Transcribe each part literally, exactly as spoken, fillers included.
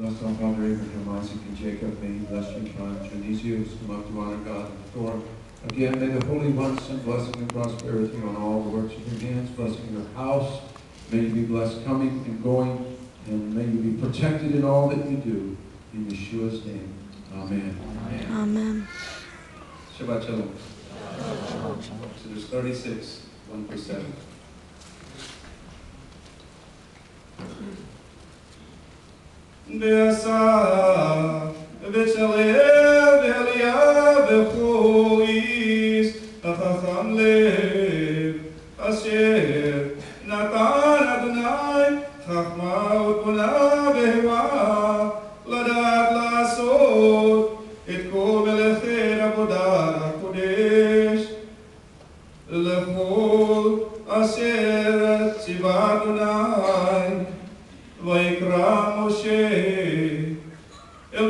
Bless our Father Abraham, Isaac, and Jacob. May he bless your son, Genesius, come up to honor God and Thor. Again, may the Holy One send blessing and prosperity on all the works of your hands, blessing your house. May you be blessed coming and going, and may you be protected in all that you do. In Yeshua's name, amen. Amen. Amen. Shabbat Shalom. Exodus thirty-six, one through seven. Be'asa v'tzalel v'aliyah v'chuis achacham lev asher natan Adonai chachma u'tbuna v'heva ladat la'asot et kol melechei avodat hakodesh lechol asher tzivah Adonai ויקרא משה אל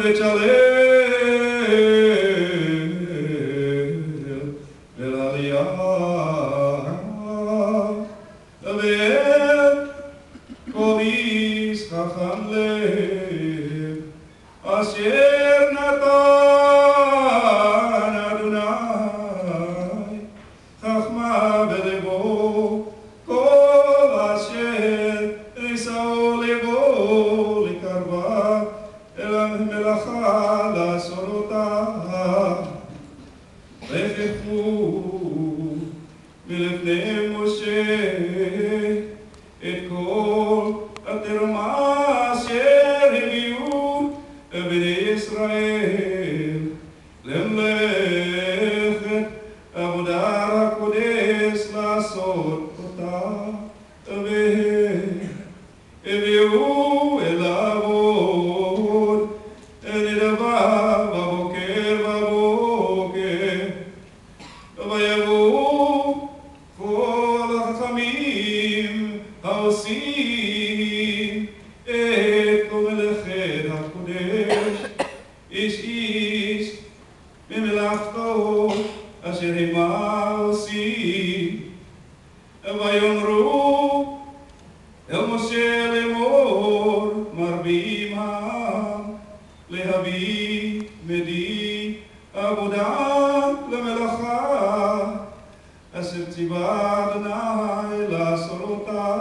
בצלאל ולעלייה ואל כל איש חכם לב אשר נתן אדוני חכמה בלבו כל אשר עשו לבו לקרבה אל המלאכה לעשות אותה וחכמו מלפני משה את כל התרומה אשר הביאו בני ישראל למלאכת עבודת הקודש לעשות אותה הביאו אל העבוד נדבה בבוקר בבוקר ויבואו כל החכמים העושים את כל מלאכת הקודש איש איש ממלאכתו אשר המה עושים ויאמרו אל משה לאמור מרבים העם להביא מדי עבודה למלאכה אשר ציווה אדוני לעשות אותה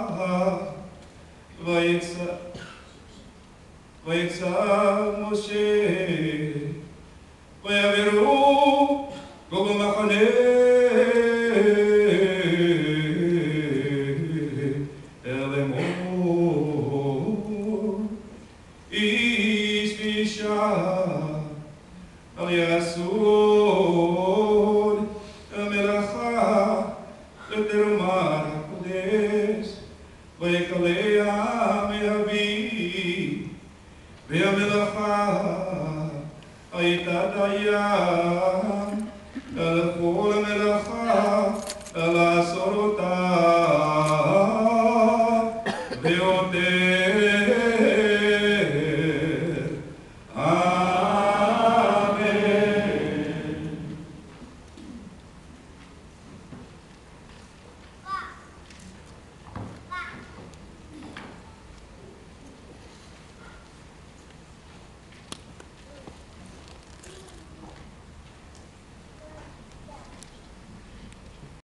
ויצא ויצא משה ויעברו כל המחנה אל יעשו המלאכה לתרומת הקודש ויקלה העם יביא והמלאכה הייתה דיין על כל המלאכה לעשות אותה ועודד